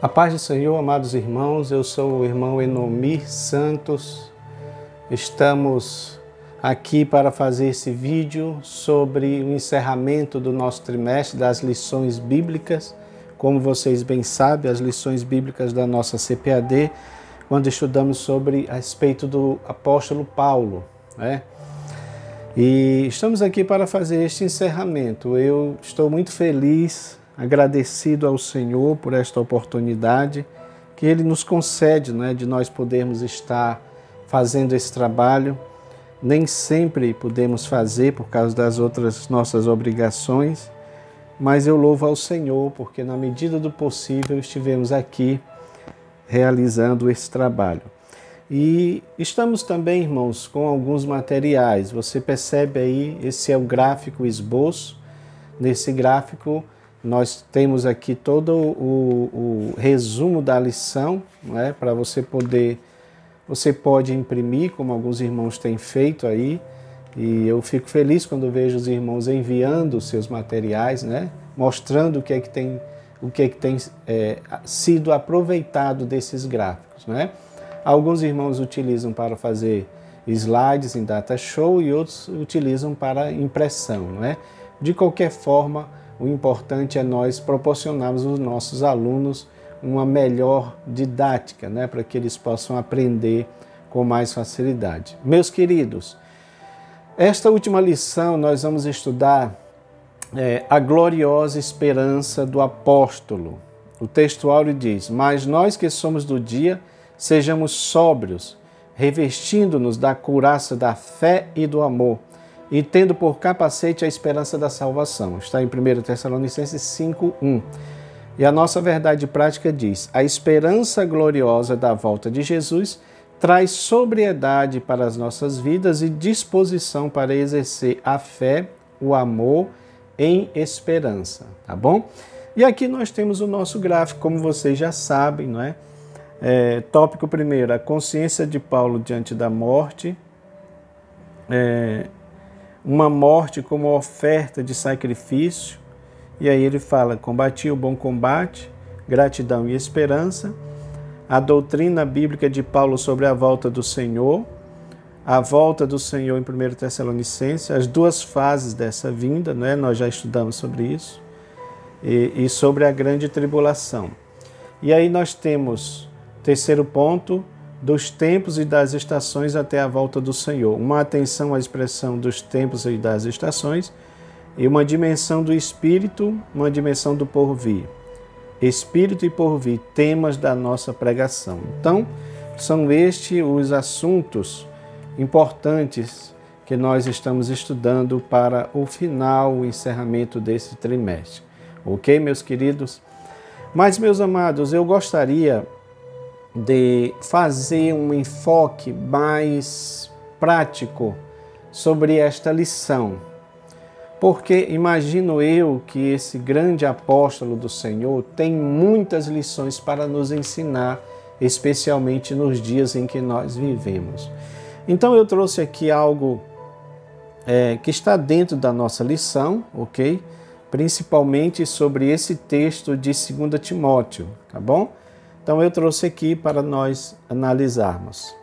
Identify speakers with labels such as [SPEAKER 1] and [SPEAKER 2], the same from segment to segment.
[SPEAKER 1] A paz do Senhor, amados irmãos, eu sou o irmão Enomir Santos. Estamos aqui para fazer esse vídeo sobre o encerramento do nosso trimestre das lições bíblicas. Como vocês bem sabem, as lições bíblicas da nossa CPAD, quando estudamos sobre a respeito do apóstolo Paulo, né? E estamos aqui para fazer este encerramento. Eu estou muito feliz, agradecido ao Senhor por esta oportunidade que Ele nos concede, né, de nós podermos estar fazendo esse trabalho. Nem sempre podemos fazer por causa das outras nossas obrigações, mas eu louvo ao Senhor porque na medida do possível estivemos aqui realizando esse trabalho. E estamos também, irmãos, com alguns materiais. Você percebe aí, esse é o gráfico esboço. Nesse gráfico nós temos aqui todo o resumo da lição, né, para você pode imprimir, como alguns irmãos têm feito aí. E eu fico feliz quando vejo os irmãos enviando os seus materiais, né, mostrando o que é que tem sido aproveitado desses gráficos, né? Alguns irmãos utilizam para fazer slides em data show e outros utilizam para impressão, não é? De qualquer forma, o importante é nós proporcionarmos aos nossos alunos uma melhor didática, né? Para que eles possam aprender com mais facilidade. Meus queridos, esta última lição nós vamos estudar a gloriosa esperança do apóstolo. O texto áureo diz: mas nós que somos do dia, sejamos sóbrios, revestindo-nos da couraça da fé e do amor, e tendo por capacete a esperança da salvação. Está em 1 Tessalonicenses 5:1. E a nossa verdade prática diz: a esperança gloriosa da volta de Jesus traz sobriedade para as nossas vidas e disposição para exercer a fé, o amor em esperança, tá bom? E aqui nós temos o nosso gráfico, como vocês já sabem, não é? Tópico primeiro, a consciência de Paulo diante da morte, uma morte como oferta de sacrifício, e aí ele fala: combati o bom combate, gratidão e esperança, a doutrina bíblica de Paulo sobre a volta do Senhor, a volta do Senhor em 1 Tessalonicenses, as duas fases dessa vinda, né? Nós já estudamos sobre isso, e sobre a grande tribulação. E aí nós temos terceiro ponto, dos tempos e das estações até a volta do Senhor. Uma atenção à expressão dos tempos e das estações e uma dimensão do Espírito, uma dimensão do porvir. Espírito e porvir, temas da nossa pregação. Então, são estes os assuntos importantes que nós estamos estudando para o final, o encerramento desse trimestre. Ok, meus queridos? Mas, meus amados, eu gostaria de fazer um enfoque mais prático sobre esta lição. Porque imagino eu que esse grande apóstolo do Senhor tem muitas lições para nos ensinar, especialmente nos dias em que nós vivemos. Então eu trouxe aqui algo que está dentro da nossa lição, ok? Principalmente sobre esse texto de 2 Timóteo, tá bom? Então eu trouxe aqui para nós analisarmos.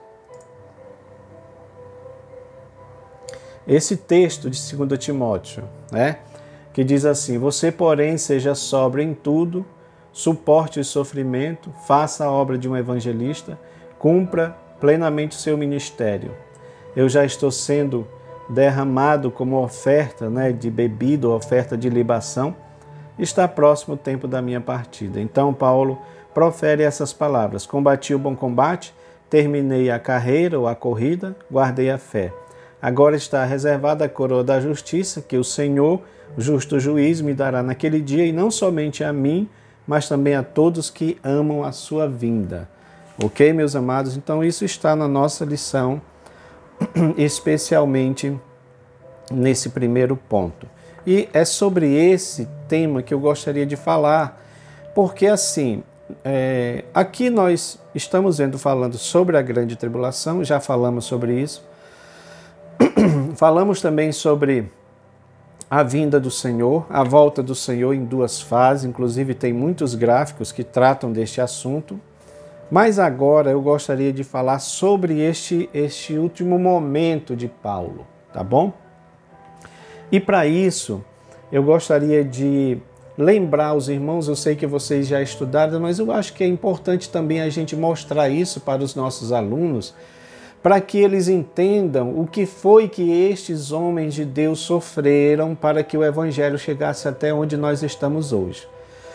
[SPEAKER 1] Esse texto de 2 Timóteo, né, que diz assim: você, porém, seja sóbrio em tudo, suporte o sofrimento, faça a obra de um evangelista, cumpra plenamente o seu ministério. Eu já estou sendo derramado como oferta, né, de bebida, oferta de libação. Está próximo o tempo da minha partida. Então Paulo profere essas palavras: combati o bom combate, terminei a carreira ou a corrida, guardei a fé. Agora está reservada a coroa da justiça, que o Senhor, justo juiz, me dará naquele dia, e não somente a mim, mas também a todos que amam a sua vinda. Ok, meus amados? Então isso está na nossa lição, especialmente nesse primeiro ponto. E é sobre esse tema que eu gostaria de falar, porque assim, aqui nós estamos falando sobre a grande tribulação, já falamos sobre isso. Falamos também sobre a vinda do Senhor, a volta do Senhor em duas fases, inclusive tem muitos gráficos que tratam deste assunto. Mas agora eu gostaria de falar sobre este último momento de Paulo, tá bom? E para isso, eu gostaria de lembrar os irmãos, eu sei que vocês já estudaram, mas eu acho que é importante também a gente mostrar isso para os nossos alunos, para que eles entendam o que foi que estes homens de Deus sofreram para que o Evangelho chegasse até onde nós estamos hoje.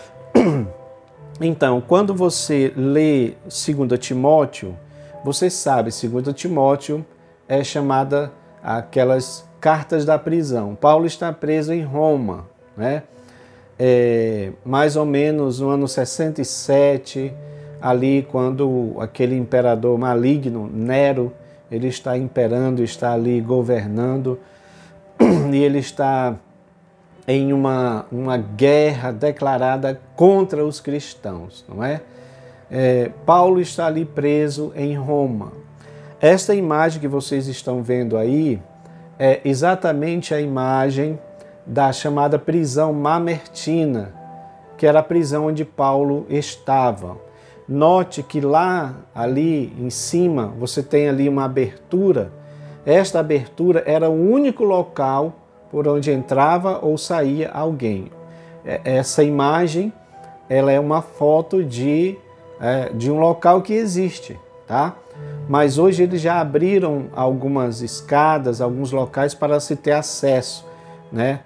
[SPEAKER 1] Então, quando você lê 2 Timóteo, você sabe, 2 Timóteo é chamada aquelas cartas da prisão. Paulo está preso em Roma, né? Mais ou menos no ano 67, ali quando aquele imperador maligno, Nero, ele está imperando, está ali governando, e ele está em uma guerra declarada contra os cristãos, não é? Paulo está ali preso em Roma. Esta imagem que vocês estão vendo aí é exatamente a imagem da chamada prisão Mamertina, que era a prisão onde Paulo estava. Note que lá, ali em cima, você tem ali uma abertura. Esta abertura era o único local por onde entrava ou saía alguém. Essa imagem, ela é uma foto de um local que existe, tá? Mas hoje eles já abriram algumas escadas, alguns locais para se ter acesso, né?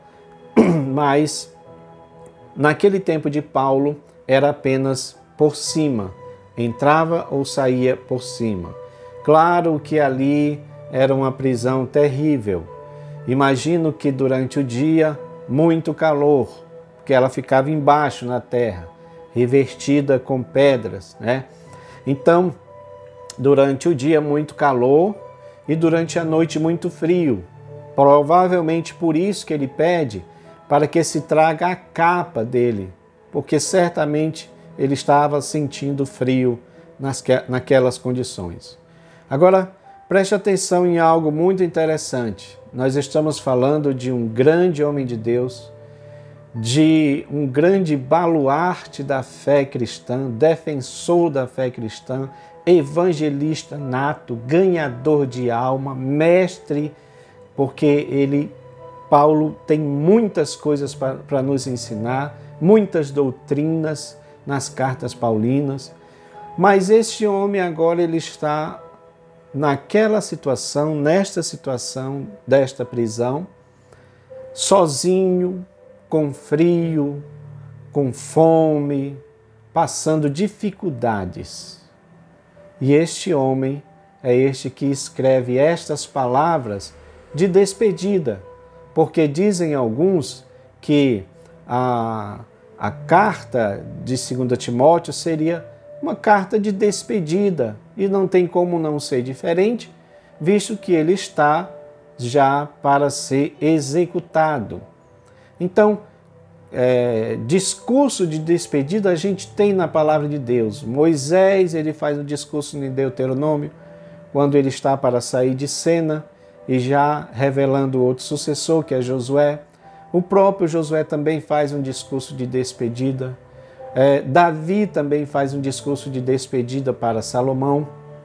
[SPEAKER 1] Mas naquele tempo de Paulo era apenas por cima, entrava ou saía por cima. Claro que ali era uma prisão terrível. Imagino que durante o dia, muito calor, porque ela ficava embaixo na terra, revestida com pedras, né? Então, durante o dia, muito calor e durante a noite, muito frio. Provavelmente por isso que ele pede para que se traga a capa dele, porque certamente ele estava sentindo frio naquelas condições. Agora, preste atenção em algo muito interessante. Nós estamos falando de um grande homem de Deus, de um grande baluarte da fé cristã, defensor da fé cristã, evangelista nato, ganhador de alma, mestre, porque Paulo tem muitas coisas para nos ensinar, muitas doutrinas nas cartas paulinas, mas este homem agora ele está naquela situação, nesta situação desta prisão, sozinho, com frio, com fome, passando dificuldades. E este homem é este que escreve estas palavras de despedida, porque dizem alguns que a carta de 2 Timóteo seria uma carta de despedida, e não tem como não ser diferente, visto que ele está já para ser executado. Então, discurso de despedida a gente tem na palavra de Deus. Moisés, ele faz um discurso em Deuteronômio, quando ele está para sair de cena e já revelando outro sucessor, que é Josué. O próprio Josué também faz um discurso de despedida. Davi também faz um discurso de despedida para Salomão.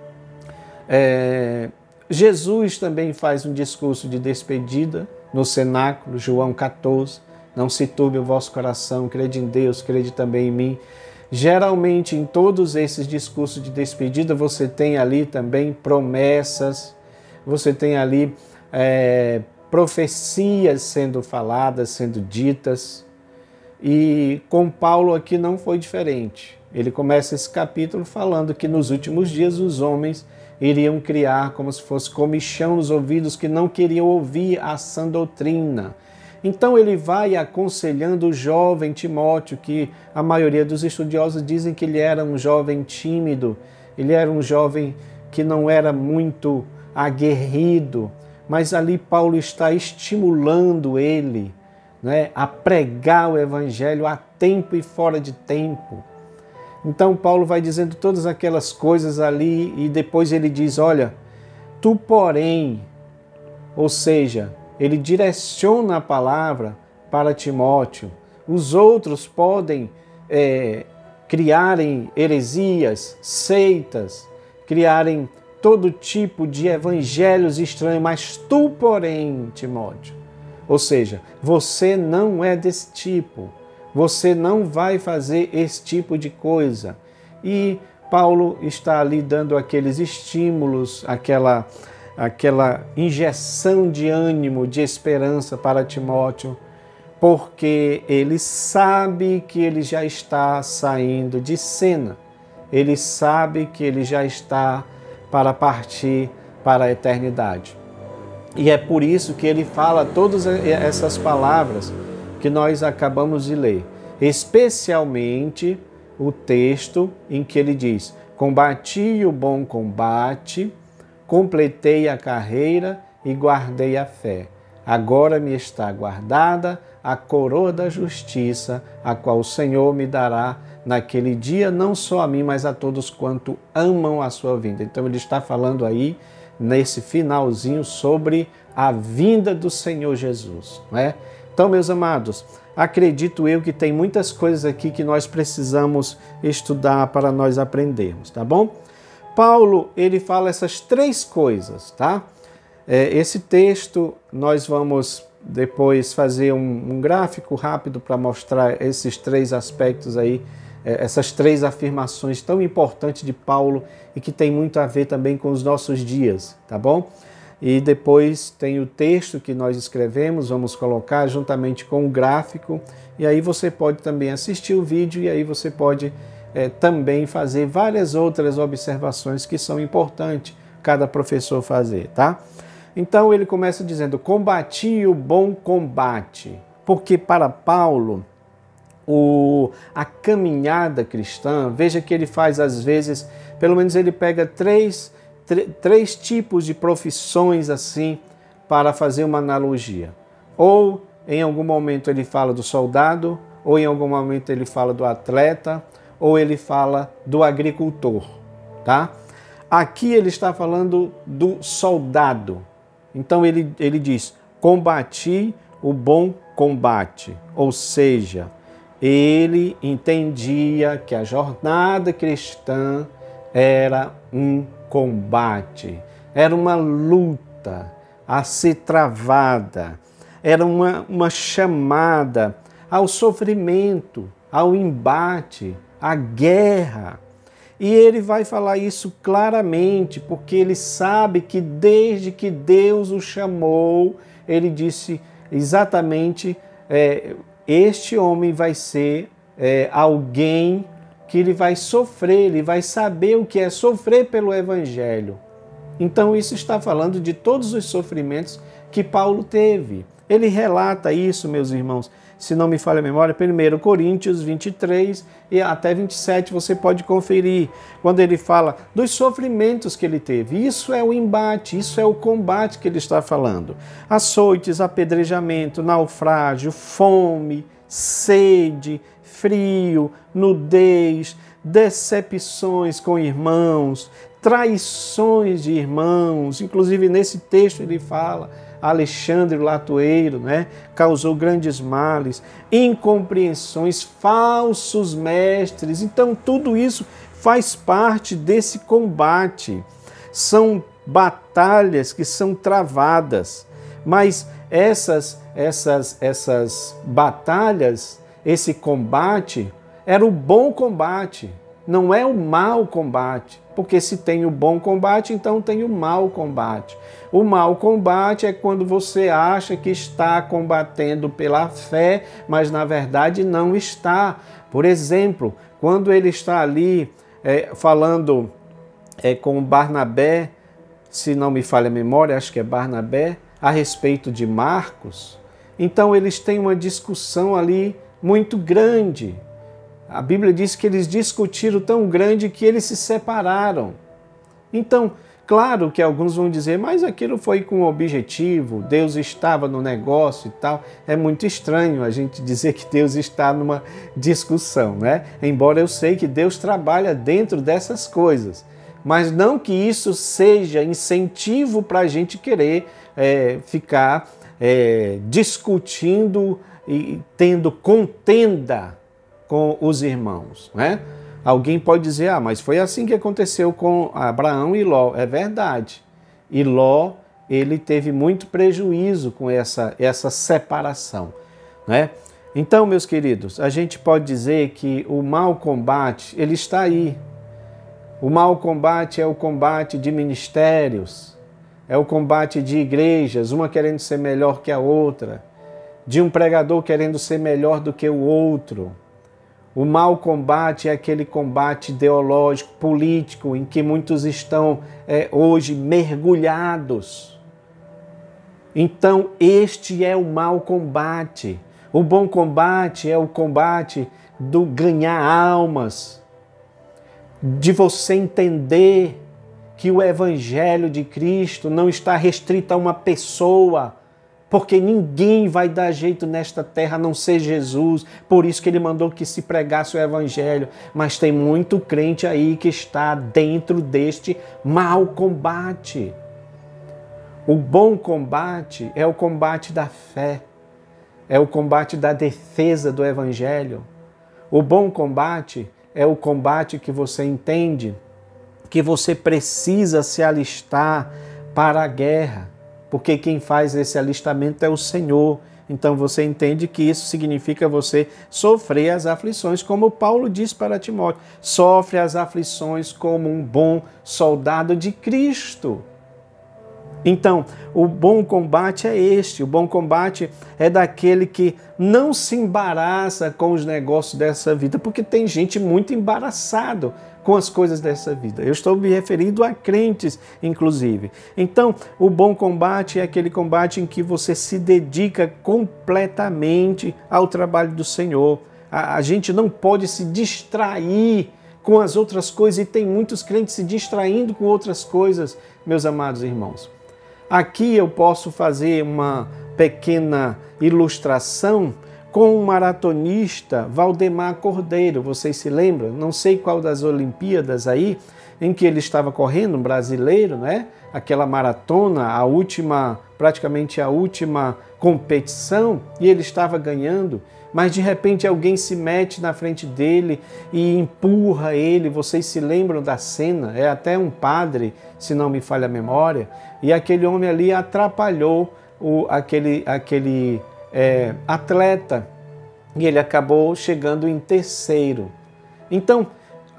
[SPEAKER 1] Jesus também faz um discurso de despedida no cenáculo, João 14. Não se turbe o vosso coração, crede em Deus, crede também em mim. Geralmente, em todos esses discursos de despedida, você tem ali também promessas, você tem ali profecias sendo faladas, sendo ditas. E com Paulo aqui não foi diferente. Ele começa esse capítulo falando que nos últimos dias os homens iriam criar como se fosse comichão nos ouvidos, que não queriam ouvir a sã doutrina. Então ele vai aconselhando o jovem Timóteo, que a maioria dos estudiosos dizem que ele era um jovem tímido, ele era um jovem que não era muito aguerrido, mas ali Paulo está estimulando ele, né, a pregar o evangelho a tempo e fora de tempo. Então Paulo vai dizendo todas aquelas coisas ali e depois ele diz, olha, tu porém, ou seja, ele direciona a palavra para Timóteo. Os outros podem criarem heresias, seitas, criarem todo tipo de evangelhos estranhos, mas tu, porém, Timóteo, ou seja, você não é desse tipo, você não vai fazer esse tipo de coisa. E Paulo está ali dando aqueles estímulos, aquela injeção de ânimo, de esperança para Timóteo, porque ele sabe que ele já está saindo de cena, ele sabe que ele já está para partir para a eternidade. E é por isso que ele fala todas essas palavras que nós acabamos de ler, especialmente o texto em que ele diz: combati o bom combate, completei a carreira e guardei a fé. Agora me está guardada a coroa da justiça, a qual o Senhor me dará naquele dia, não só a mim, mas a todos quanto amam a sua vinda. Então ele está falando aí, nesse finalzinho, sobre a vinda do Senhor Jesus, não é? Então, meus amados, acredito eu que tem muitas coisas aqui que nós precisamos estudar para nós aprendermos, tá bom? Paulo, ele fala essas três coisas, tá? Esse texto, nós vamos depois fazer um gráfico rápido para mostrar esses três aspectos aí, essas três afirmações tão importantes de Paulo e que tem muito a ver também com os nossos dias, tá bom? E depois tem o texto que nós escrevemos, vamos colocar juntamente com o gráfico, e aí você pode também assistir o vídeo e aí você pode também fazer várias outras observações que são importantes cada professor fazer, tá? Então ele começa dizendo: combati o bom combate, porque para Paulo a caminhada cristã, veja que ele faz às vezes, pelo menos ele pega três tipos de profissões assim para fazer uma analogia. Ou em algum momento ele fala do soldado, ou em algum momento ele fala do atleta, ou ele fala do agricultor, tá? Aqui ele está falando do soldado. Então ele diz: combati o bom combate, ou seja, ele entendia que a jornada cristã era um combate, era uma luta a ser travada, era uma chamada ao sofrimento, ao embate, à guerra. E ele vai falar isso claramente, porque ele sabe que desde que Deus o chamou, ele disse exatamente, este homem vai ser alguém que ele vai sofrer, ele vai saber o que é sofrer pelo Evangelho. Então isso está falando de todos os sofrimentos que Paulo teve. Ele relata isso, meus irmãos, se não me falha a memória, 1 Coríntios 23 e até 27, você pode conferir, quando ele fala dos sofrimentos que ele teve. Isso é o embate, isso é o combate que ele está falando. Açoites, apedrejamento, naufrágio, fome, sede, frio, nudez, decepções com irmãos, traições de irmãos. Inclusive nesse texto ele fala: Alexandre o latoeiro, né, causou grandes males, incompreensões, falsos mestres. Então tudo isso faz parte desse combate. São batalhas que são travadas, mas essas batalhas, esse combate, era o bom combate, não é o mau combate. Porque se tem o bom combate, então tem o mau combate. O mau combate é quando você acha que está combatendo pela fé, mas na verdade não está. Por exemplo, quando ele está ali falando com Barnabé, se não me falha a memória, acho que é Barnabé, a respeito de Marcos, então eles têm uma discussão ali muito grande. A Bíblia diz que eles discutiram tão grande que eles se separaram. Então, claro que alguns vão dizer, mas aquilo foi com objetivo, Deus estava no negócio e tal. É muito estranho a gente dizer que Deus está numa discussão, né? Embora eu sei que Deus trabalha dentro dessas coisas. Mas não que isso seja incentivo para a gente querer ficar discutindo e tendo contenda com os irmãos, né? Alguém pode dizer, mas foi assim que aconteceu com Abraão e Ló. É verdade. E Ló, ele teve muito prejuízo com essa separação, né? Então, meus queridos, a gente pode dizer que o mau combate, ele está aí. O mau combate é o combate de ministérios, é o combate de igrejas, uma querendo ser melhor que a outra, de um pregador querendo ser melhor do que o outro. O mau combate é aquele combate ideológico, político, em que muitos estão hoje mergulhados. Então, este é o mau combate. O bom combate é o combate do ganhar almas, de você entender que o Evangelho de Cristo não está restrito a uma pessoa, porque ninguém vai dar jeito nesta terra a não ser Jesus. Por isso que ele mandou que se pregasse o Evangelho. Mas tem muito crente aí que está dentro deste mau combate. O bom combate é o combate da fé, é o combate da defesa do Evangelho. O bom combate é o combate que você entende que você precisa se alistar para a guerra, porque quem faz esse alistamento é o Senhor. Então você entende que isso significa você sofrer as aflições, como Paulo diz para Timóteo, sofre as aflições como um bom soldado de Cristo. Então, o bom combate é este, o bom combate é daquele que não se embaraça com os negócios dessa vida, porque tem gente muito embaraçado com as coisas dessa vida. Eu estou me referindo a crentes, inclusive. Então, o bom combate é aquele combate em que você se dedica completamente ao trabalho do Senhor. A gente não pode se distrair com as outras coisas, e tem muitos crentes se distraindo com outras coisas, meus amados irmãos. Aqui eu posso fazer uma pequena ilustração com o maratonista Valdemar Cordeiro. Vocês se lembram? Não sei qual das Olimpíadas aí, em que ele estava correndo, um brasileiro, né? Aquela maratona, praticamente a última competição, e ele estava ganhando, mas de repente alguém se mete na frente dele e empurra ele. Vocês se lembram da cena? É até um padre, se não me falha a memória, e aquele homem ali atrapalhou aquele atleta, e ele acabou chegando em terceiro. Então,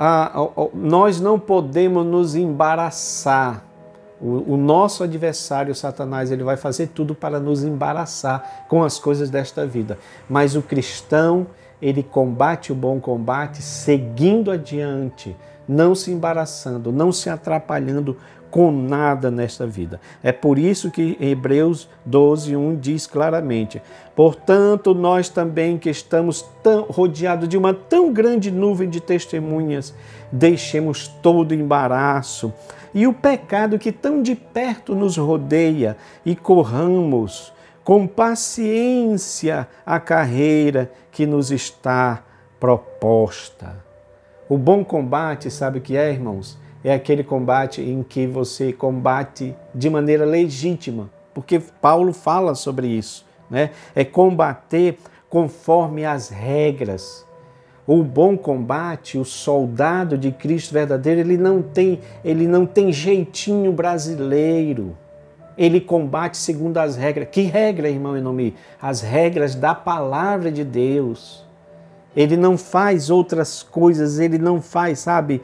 [SPEAKER 1] nós não podemos nos embaraçar. O nosso adversário, Satanás, ele vai fazer tudo para nos embaraçar com as coisas desta vida. Mas o cristão, ele combate o bom combate seguindo adiante, não se embaraçando, não se atrapalhando com nada nesta vida. É por isso que Hebreus 12:1 diz claramente: portanto, nós também que estamos rodeados de uma tão grande nuvem de testemunhas, deixemos todo o embaraço e o pecado que tão de perto nos rodeia, e corramos com paciência a carreira que nos está proposta. O bom combate, sabe o que é, irmãos? É aquele combate em que você combate de maneira legítima, porque Paulo fala sobre isso, né? É combater conforme as regras. O bom combate, o soldado de Cristo verdadeiro, ele não tem jeitinho brasileiro. Ele combate segundo as regras. Que regra, irmão Enomi? As regras da palavra de Deus. Ele não faz outras coisas, ele não faz,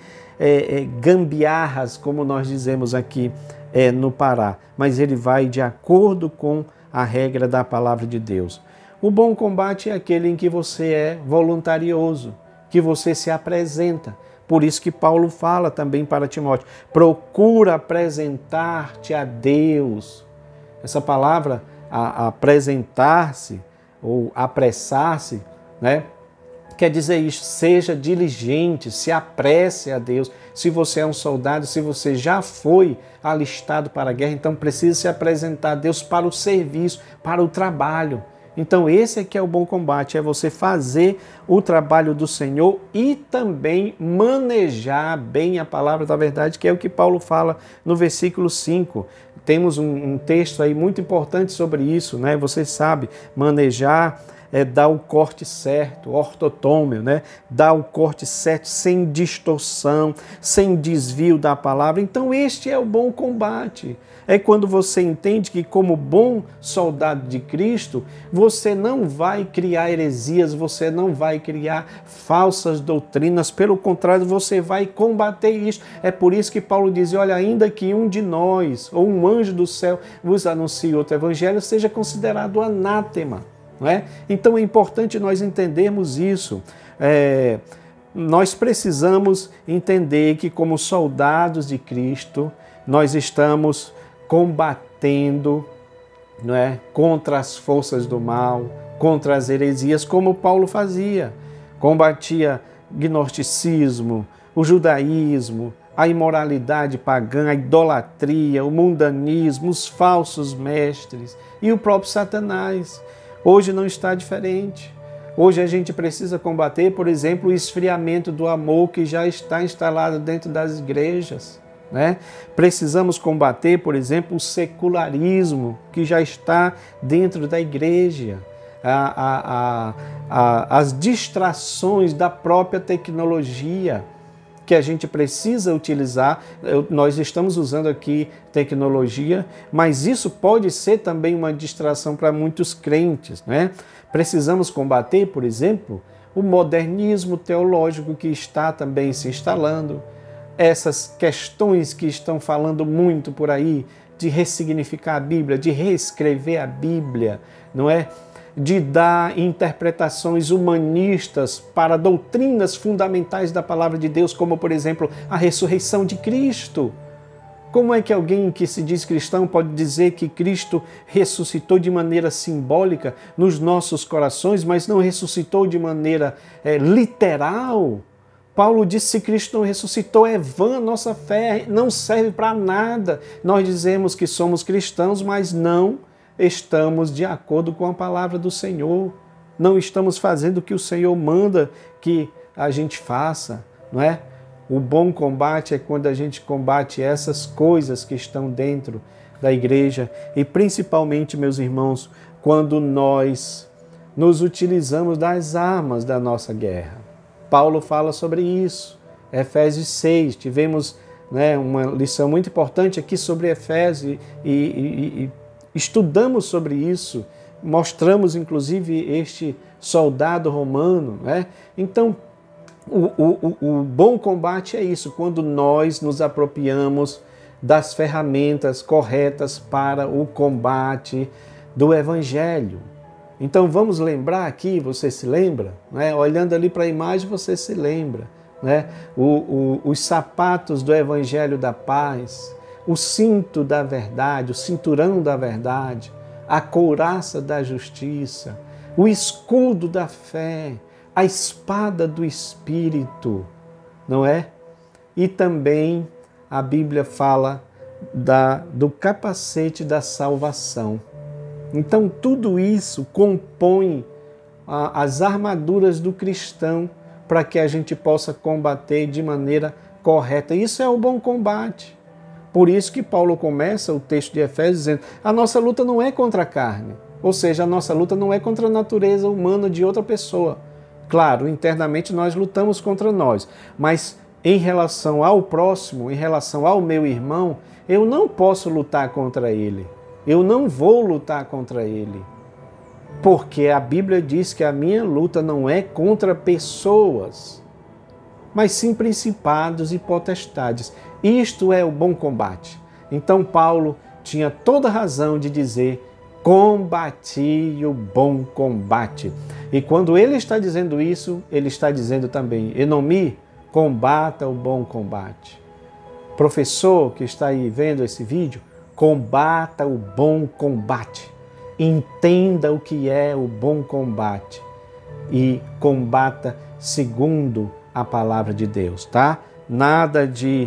[SPEAKER 1] gambiarras, como nós dizemos aqui no Pará. Mas ele vai de acordo com a regra da palavra de Deus. O bom combate é aquele em que você é voluntarioso, que você se apresenta. Por isso que Paulo fala também para Timóteo: procura apresentar-te a Deus. Essa palavra, apresentar-se ou apressar-se, né? Quer dizer isso, seja diligente, se apresse a Deus. Se você é um soldado, se você já foi alistado para a guerra, então precisa se apresentar a Deus para o serviço, para o trabalho. Então esse aqui é o bom combate, é você fazer o trabalho do Senhor e também manejar bem a palavra da verdade, que é o que Paulo fala no versículo 5. temos um texto aí muito importante sobre isso, né? Você sabe, manejar dar o corte certo, ortotômio, né? Dar o corte certo, sem distorção, sem desvio da palavra. Então este é o bom combate. É quando você entende que, como bom soldado de Cristo, você não vai criar heresias, você não vai criar falsas doutrinas, pelo contrário, você vai combater isso. É por isso que Paulo diz, olha, ainda que um de nós, ou um anjo do céu, vos anuncie outro evangelho, seja considerado anátema. Não é? Então é importante nós entendermos isso. Nós precisamos entender que, como soldados de Cristo, nós estamos combatendo, não é, contra as forças do mal, contra as heresias, como Paulo fazia. Combatia gnosticismo, o judaísmo, a imoralidade pagã, a idolatria, o mundanismo, os falsos mestres e o próprio Satanás. Hoje não está diferente. Hoje a gente precisa combater, por exemplo, o esfriamento do amor que já está instalado dentro das igrejas, né? Precisamos combater, por exemplo, o secularismo que já está dentro da igreja, as distrações da própria tecnologia que a gente precisa utilizar. Nós estamos usando aqui tecnologia, mas isso pode ser também uma distração para muitos crentes, né? Precisamos combater, por exemplo, o modernismo teológico que está também se instalando, essas questões que estão falando muito por aí, de ressignificar a Bíblia, de reescrever a Bíblia, não é? De dar interpretações humanistas para doutrinas fundamentais da palavra de Deus, como, por exemplo, a ressurreição de Cristo. Como é que alguém que se diz cristão pode dizer que Cristo ressuscitou de maneira simbólica nos nossos corações, mas não ressuscitou de maneira literal? Paulo disse, se Cristo não ressuscitou, é vã nossa fé, não serve para nada. Nós dizemos que somos cristãos, mas não estamos de acordo com a palavra do Senhor. Não estamos fazendo o que o Senhor manda que a gente faça, não é? O bom combate é quando a gente combate essas coisas que estão dentro da igreja e principalmente, meus irmãos, quando nós nos utilizamos das armas da nossa guerra. Paulo fala sobre isso. Efésios 6, tivemos, né, uma lição muito importante aqui sobre Efésios e estudamos sobre isso, mostramos inclusive este soldado romano, né? Então, o bom combate é isso, quando nós nos apropriamos das ferramentas corretas para o combate do Evangelho. Então vamos lembrar aqui, você se lembra? Né? Olhando ali para a imagem, você se lembra, né? Os sapatos do Evangelho da paz, o cinto da verdade, o cinturão da verdade, a couraça da justiça, o escudo da fé, a espada do Espírito, não é? E também a Bíblia fala do capacete da salvação. Então tudo isso compõe as armaduras do cristão para que a gente possa combater de maneira correta. Isso é o bom combate. Por isso que Paulo começa o texto de Efésios dizendo, a nossa luta não é contra a carne, ou seja, a nossa luta não é contra a natureza humana de outra pessoa. Claro, internamente nós lutamos contra nós, mas em relação ao próximo, em relação ao meu irmão, eu não posso lutar contra ele. Eu não vou lutar contra ele. Porque a Bíblia diz que a minha luta não é contra pessoas, mas sim principados e potestades. Isto é o bom combate. Então Paulo tinha toda razão de dizer, combati o bom combate. E quando ele está dizendo isso, ele está dizendo também, Enomi, combata o bom combate. Professor que está aí vendo esse vídeo, combata o bom combate. Entenda o que é o bom combate e combata segundo a palavra de Deus, tá? Nada de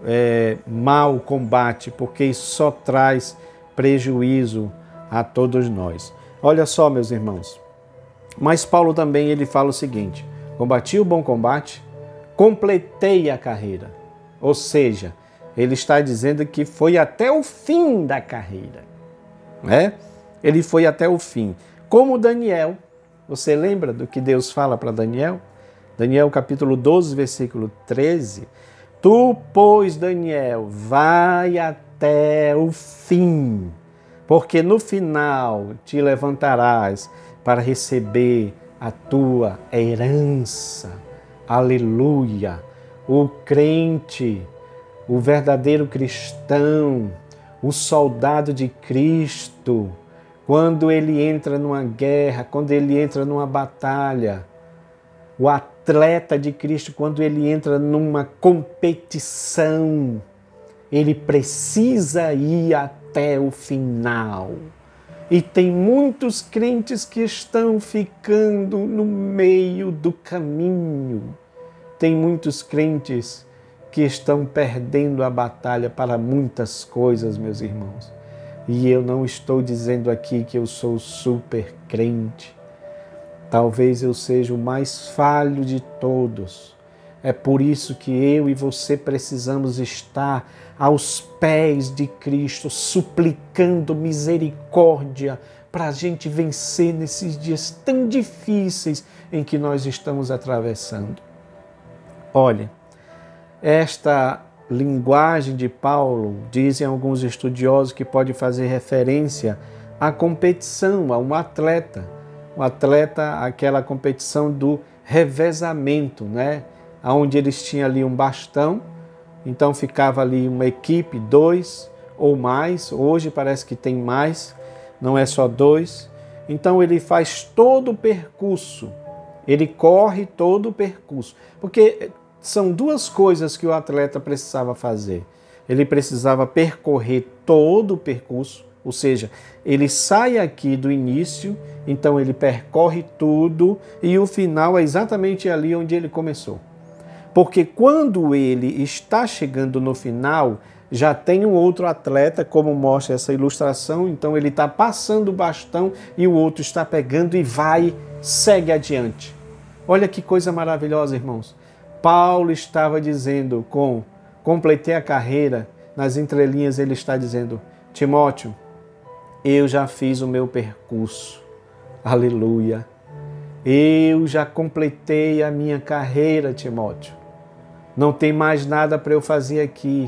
[SPEAKER 1] mau combate, porque isso só traz prejuízo a todos nós. Olha só, meus irmãos, mas Paulo também ele fala o seguinte, combati o bom combate, completei a carreira, ou seja, Ele está dizendo que foi até o fim da carreira, né? Ele foi até o fim. Como Daniel, você lembra do que Deus fala para Daniel? Daniel capítulo 12, versículo 13. Tu, pois, Daniel, vai até o fim, porque no final te levantarás para receber a tua herança. Aleluia! O crente, o verdadeiro cristão, o soldado de Cristo, quando ele entra numa guerra, quando ele entra numa batalha, o atleta de Cristo, quando ele entra numa competição, ele precisa ir até o final. E tem muitos crentes que estão ficando no meio do caminho. Tem muitos crentes que estão perdendo a batalha para muitas coisas, meus irmãos. E eu não estou dizendo aqui que eu sou super crente. Talvez eu seja o mais falho de todos. É por isso que eu e você precisamos estar aos pés de Cristo, suplicando misericórdia para a gente vencer nesses dias tão difíceis em que nós estamos atravessando. Olha, esta linguagem de Paulo, dizem alguns estudiosos que pode fazer referência à competição, a um atleta. O atleta, aquela competição do revezamento, né? Onde eles tinham ali um bastão, então ficava ali uma equipe, 2 ou mais. Hoje parece que tem mais, não é só 2. Então ele faz todo o percurso, ele corre todo o percurso, porque são duas coisas que o atleta precisava fazer. Ele precisava percorrer todo o percurso, ou seja, ele sai aqui do início, então ele percorre tudo e o final é exatamente ali onde ele começou. Porque quando ele está chegando no final, já tem um outro atleta, como mostra essa ilustração, então ele está passando o bastão e o outro está pegando e segue adiante. Olha que coisa maravilhosa, irmãos. Paulo estava dizendo, completei a carreira, nas entrelinhas ele está dizendo, Timóteo, eu já fiz o meu percurso. Aleluia. Eu já completei a minha carreira, Timóteo. Não tem mais nada para eu fazer aqui.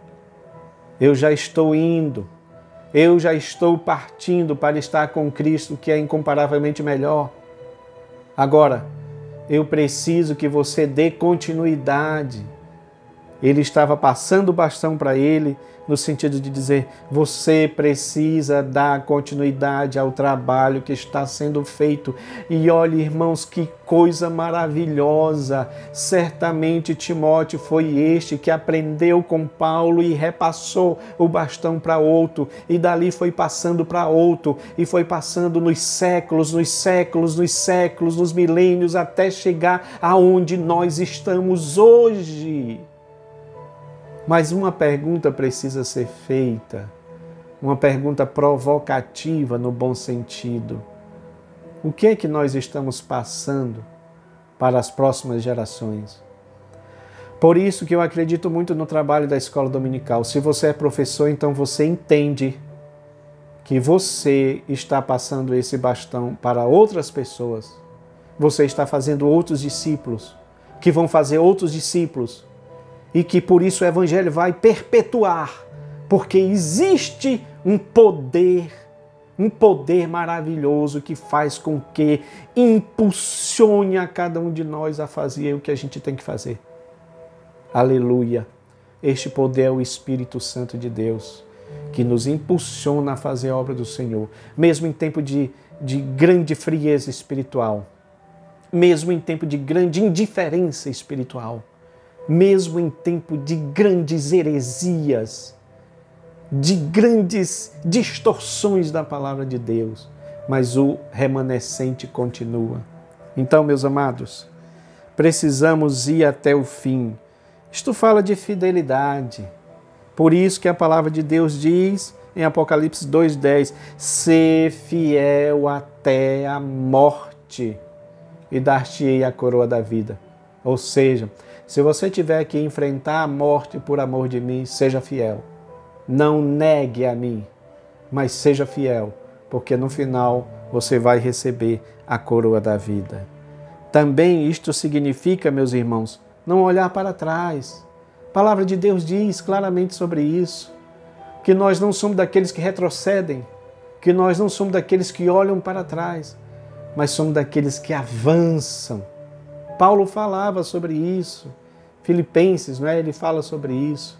[SPEAKER 1] Eu já estou indo. Eu já estou partindo para estar com Cristo, que é incomparavelmente melhor. Agora, eu preciso que você dê continuidade. Ele estava passando o bastão para ele, no sentido de dizer, você precisa dar continuidade ao trabalho que está sendo feito. E olha, irmãos, que coisa maravilhosa! Certamente Timóteo foi este que aprendeu com Paulo e repassou o bastão para outro, e dali foi passando para outro, e foi passando nos séculos, nos milênios, até chegar aonde nós estamos hoje. Mas uma pergunta precisa ser feita, uma pergunta provocativa no bom sentido. O que é que nós estamos passando para as próximas gerações? Por isso que eu acredito muito no trabalho da escola dominical. Se você é professor, então você entende que você está passando esse bastão para outras pessoas. Você está fazendo outros discípulos, que vão fazer outros discípulos. E que por isso o Evangelho vai perpetuar, porque existe um poder maravilhoso que faz com que impulsione a cada um de nós a fazer o que a gente tem que fazer. Aleluia! Este poder é o Espírito Santo de Deus, que nos impulsiona a fazer a obra do Senhor, mesmo em tempo de grande frieza espiritual, mesmo em tempo de grande indiferença espiritual, mesmo em tempo de grandes heresias, de grandes distorções da palavra de Deus, mas o remanescente continua. Então, meus amados, precisamos ir até o fim. Isto fala de fidelidade. Por isso que a palavra de Deus diz em Apocalipse 2,10, ser fiel até a morte e dar-te-ei a coroa da vida. Ou seja, Se você tiver que enfrentar a morte por amor de mim, seja fiel. Não negue a mim, mas seja fiel, porque no final você vai receber a coroa da vida. Também isto significa, meus irmãos, não olhar para trás. A palavra de Deus diz claramente sobre isso, que nós não somos daqueles que retrocedem, que nós não somos daqueles que olham para trás, mas somos daqueles que avançam. Paulo falava sobre isso, Filipenses, não é? Ele fala sobre isso.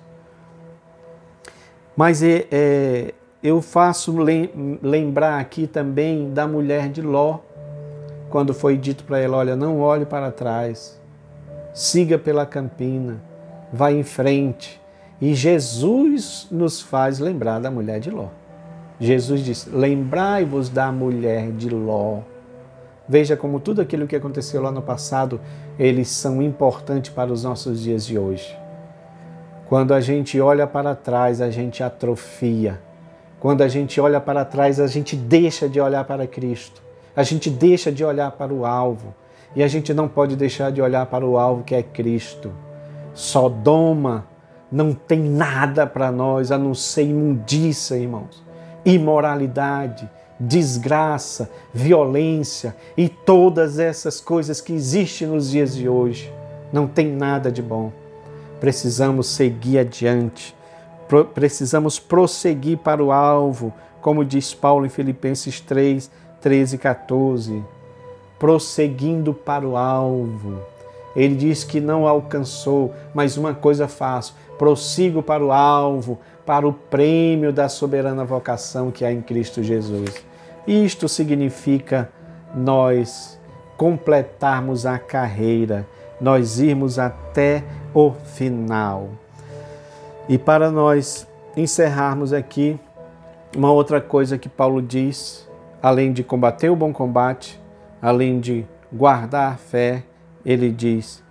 [SPEAKER 1] Mas eu faço lembrar aqui também da mulher de Ló, quando foi dito para ela, olha, não olhe para trás, siga pela campina, vá em frente. E Jesus nos faz lembrar da mulher de Ló. Jesus disse, lembrai-vos da mulher de Ló. Veja como tudo aquilo que aconteceu lá no passado, eles são importantes para os nossos dias de hoje. Quando a gente olha para trás, a gente atrofia. Quando a gente olha para trás, a gente deixa de olhar para Cristo. A gente deixa de olhar para o alvo. E a gente não pode deixar de olhar para o alvo que é Cristo. Sodoma não tem nada para nós a não ser imundícia, irmãos. Imoralidade, desgraça, violência e todas essas coisas que existem nos dias de hoje. Não tem nada de bom. Precisamos seguir adiante. Precisamos prosseguir para o alvo, como diz Paulo em Filipenses 3, 13 e 14. Prosseguindo para o alvo. Ele diz que não alcançou, mas uma coisa faço, prossigo para o alvo, para o prêmio da soberana vocação que há em Cristo Jesus. Isto significa nós completarmos a carreira, nós irmos até o final. E para nós encerrarmos aqui, uma outra coisa que Paulo diz, além de combater o bom combate, além de guardar a fé, ele diz,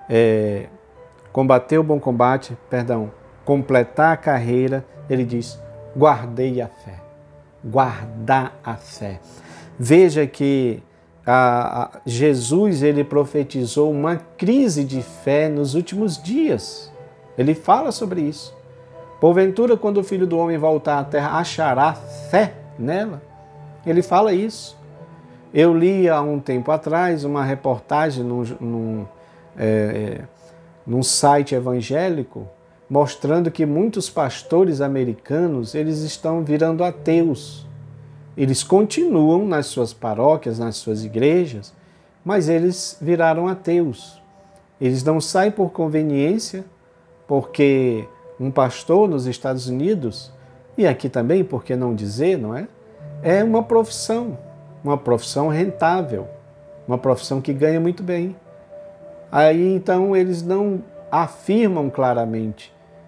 [SPEAKER 1] combater o bom combate, completar a carreira, ele diz, guardei a fé. Guardar a fé. Veja que Jesus ele profetizou uma crise de fé nos últimos dias. Ele fala sobre isso. Porventura, quando o Filho do Homem voltar à terra, achará fé nela? Ele fala isso. Eu li há um tempo atrás uma reportagem num site evangélico mostrando que muitos pastores americanos eles estão virando ateus. Eles continuam nas suas paróquias, nas suas igrejas, mas eles viraram ateus. Eles não saem por conveniência, porque um pastor nos Estados Unidos, e aqui também, por que não dizer, não é? É uma profissão rentável, uma profissão que ganha muito bem. Aí então eles não afirmam claramente.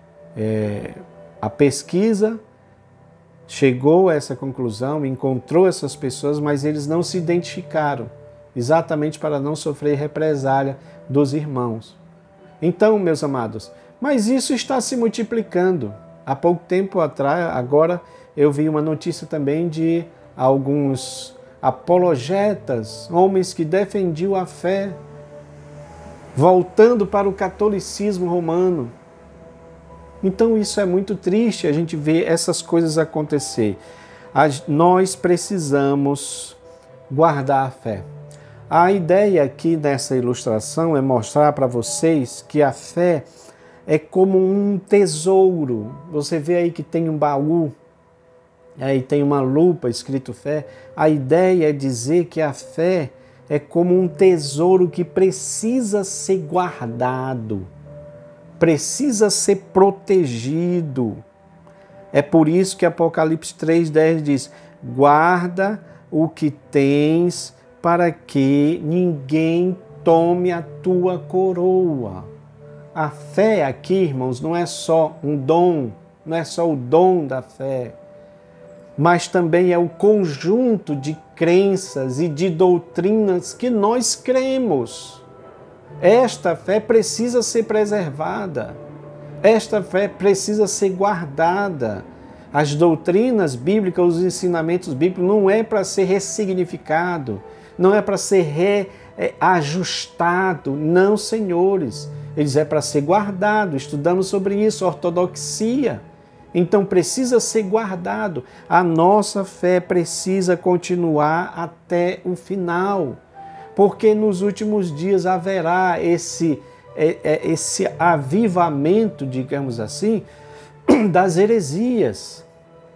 [SPEAKER 1] A pesquisa chegou a essa conclusão, encontrou essas pessoas, mas eles não se identificaram, exatamente para não sofrer represália dos irmãos. Então, meus amados, mas isso está se multiplicando. Há pouco tempo atrás, agora, eu vi uma notícia também de alguns apologetas, homens que defendiam a fé, voltando para o catolicismo romano. Então isso é muito triste, a gente vê essas coisas acontecer. Nós precisamos guardar a fé. A ideia aqui nessa ilustração é mostrar para vocês que a fé é como um tesouro. Você vê aí que tem um baú, aí tem uma lupa escrito fé. A ideia é dizer que a fé é como um tesouro que precisa ser guardado, precisa ser protegido. É por isso que Apocalipse 3,10 diz, guarda o que tens para que ninguém tome a tua coroa. A fé aqui, irmãos, não é só um dom, não é só o dom da fé, mas também é o conjunto de crenças e de doutrinas que nós cremos. Esta fé precisa ser preservada, esta fé precisa ser guardada. As doutrinas bíblicas, os ensinamentos bíblicos não é para ser ressignificado, não é para ser reajustado, não, senhores. Ele diz, é para ser guardado. Estudamos sobre isso, ortodoxia. Então precisa ser guardado. A nossa fé precisa continuar até o final. Porque nos últimos dias haverá esse avivamento, digamos assim, das heresias.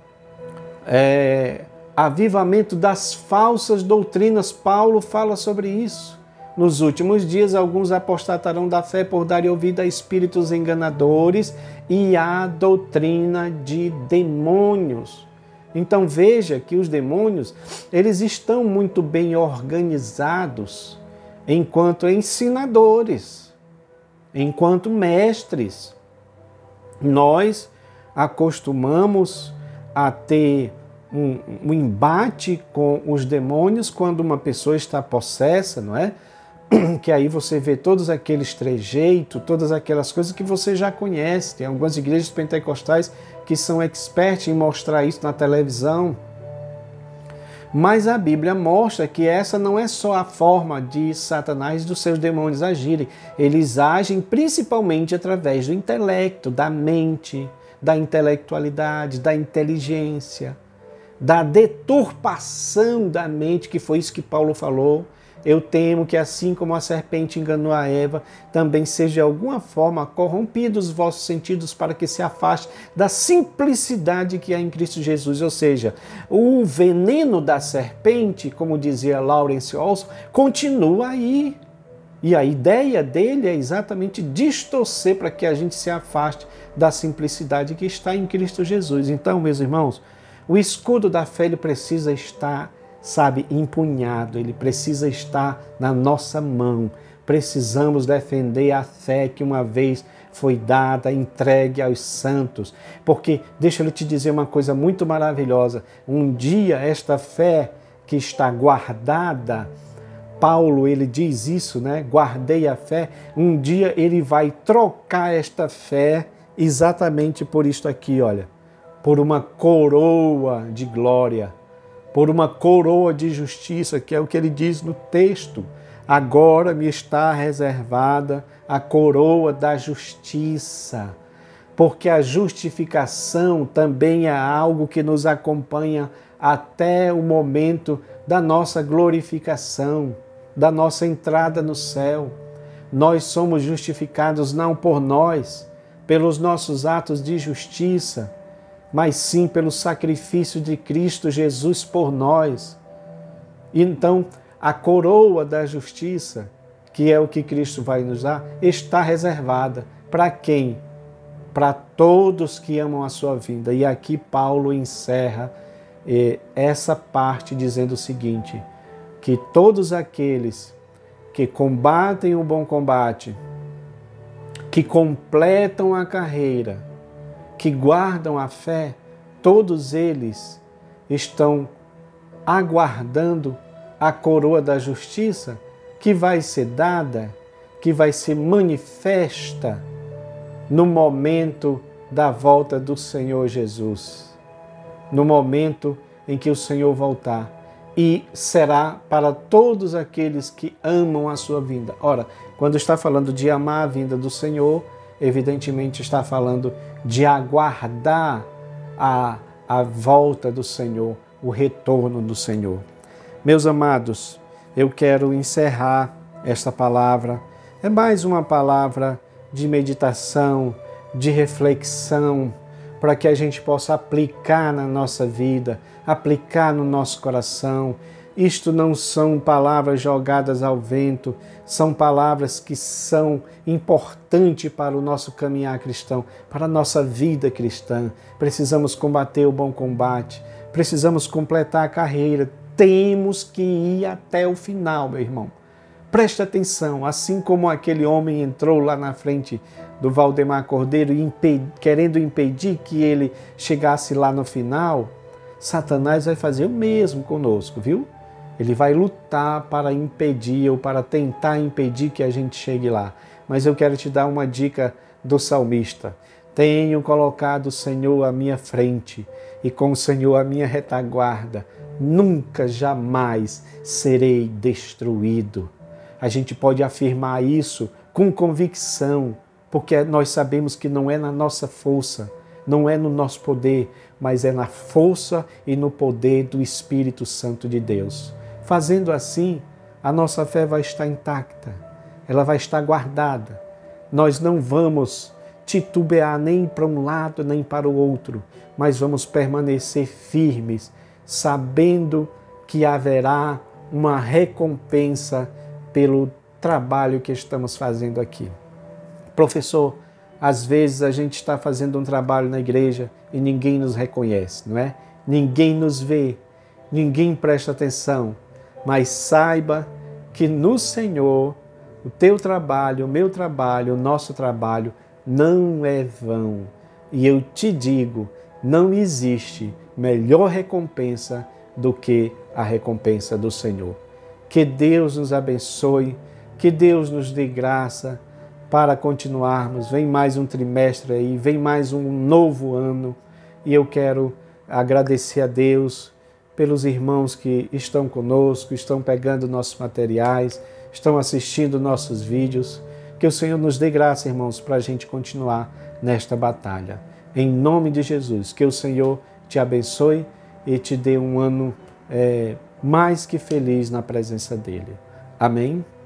[SPEAKER 1] Avivamento das falsas doutrinas. Paulo fala sobre isso. Nos últimos dias, alguns apostatarão da fé por darem ouvido a espíritos enganadores e à doutrina de demônios. Então veja que os demônios, eles estão muito bem organizados enquanto ensinadores, enquanto mestres. Nós acostumamos a ter um embate com os demônios quando uma pessoa está possessa, não é? Que aí você vê todos aqueles trejeitos, todas aquelas coisas que você já conhece. Tem algumas igrejas pentecostais que são experts em mostrar isso na televisão. Mas a Bíblia mostra que essa não é só a forma de Satanás e dos seus demônios agirem. Eles agem principalmente através do intelecto, da mente, da intelectualidade, da inteligência, da deturpação da mente, que foi isso que Paulo falou. Eu temo que assim como a serpente enganou a Eva, também seja de alguma forma corrompidos os vossos sentidos para que se afaste da simplicidade que há em Cristo Jesus. Ou seja, o veneno da serpente, como dizia Lawrence Olson, continua aí. E a ideia dele é exatamente distorcer para que a gente se afaste da simplicidade que está em Cristo Jesus. Então, meus irmãos, o escudo da fé ele precisa estar, empunhado, ele precisa estar na nossa mão. Precisamos defender a fé que uma vez foi dada, entregue aos santos. Porque, deixa eu te dizer uma coisa muito maravilhosa, um dia esta fé que está guardada, Paulo ele diz isso, né? Guardei a fé, um dia ele vai trocar esta fé exatamente por isto aqui, olha, por uma coroa de glória, por uma coroa de justiça, que é o que ele diz no texto. Agora me está reservada a coroa da justiça, porque a justificação também é algo que nos acompanha até o momento da nossa glorificação, da nossa entrada no céu. Nós somos justificados não por nós, pelos nossos atos de justiça, mas sim pelo sacrifício de Cristo Jesus por nós. Então, a coroa da justiça, que é o que Cristo vai nos dar, está reservada. Para quem? Para todos que amam a sua vinda. E aqui Paulo encerra essa parte dizendo o seguinte, que todos aqueles que combatem o bom combate, que completam a carreira, que guardam a fé, todos eles estão aguardando a coroa da justiça que vai ser dada, que vai ser manifesta no momento da volta do Senhor Jesus, no momento em que o Senhor voltar. E será para todos aqueles que amam a sua vinda. Ora, quando está falando de amar a vinda do Senhor, evidentemente está falando de aguardar a volta do Senhor, o retorno do Senhor. Meus amados, eu quero encerrar esta palavra. É mais uma palavra de meditação, de reflexão, para que a gente possa aplicar na nossa vida, aplicar no nosso coração. Isto não são palavras jogadas ao vento, são palavras que são importantes para o nosso caminhar cristão, para a nossa vida cristã. Precisamos combater o bom combate, precisamos completar a carreira, temos que ir até o final, meu irmão. Preste atenção, assim como aquele homem entrou lá na frente do Valdemar Cordeiro querendo impedir que ele chegasse lá no final, Satanás vai fazer o mesmo conosco, viu? Ele vai lutar para impedir ou para tentar impedir que a gente chegue lá. Mas eu quero te dar uma dica do salmista. Tenho colocado o Senhor à minha frente e com o Senhor à minha retaguarda. Nunca, jamais serei destruído. A gente pode afirmar isso com convicção, porque nós sabemos que não é na nossa força, não é no nosso poder, mas é na força e no poder do Espírito Santo de Deus. Fazendo assim, a nossa fé vai estar intacta, ela vai estar guardada. Nós não vamos titubear nem para um lado nem para o outro, mas vamos permanecer firmes, sabendo que haverá uma recompensa pelo trabalho que estamos fazendo aqui. Professor, às vezes a gente está fazendo um trabalho na igreja e ninguém nos reconhece, não é? Ninguém nos vê, ninguém presta atenção, mas saiba que no Senhor o teu trabalho, o meu trabalho, o nosso trabalho não é vão. E eu te digo, não existe melhor recompensa do que a recompensa do Senhor. Que Deus nos abençoe, que Deus nos dê graça para continuarmos. Vem mais um trimestre aí, vem mais um novo ano. E eu quero agradecer a Deus pelos irmãos que estão conosco, estão pegando nossos materiais, estão assistindo nossos vídeos. Que o Senhor nos dê graça, irmãos, para a gente continuar nesta batalha. Em nome de Jesus, que o Senhor te abençoe e te dê um ano mais que feliz na presença dEle. Amém?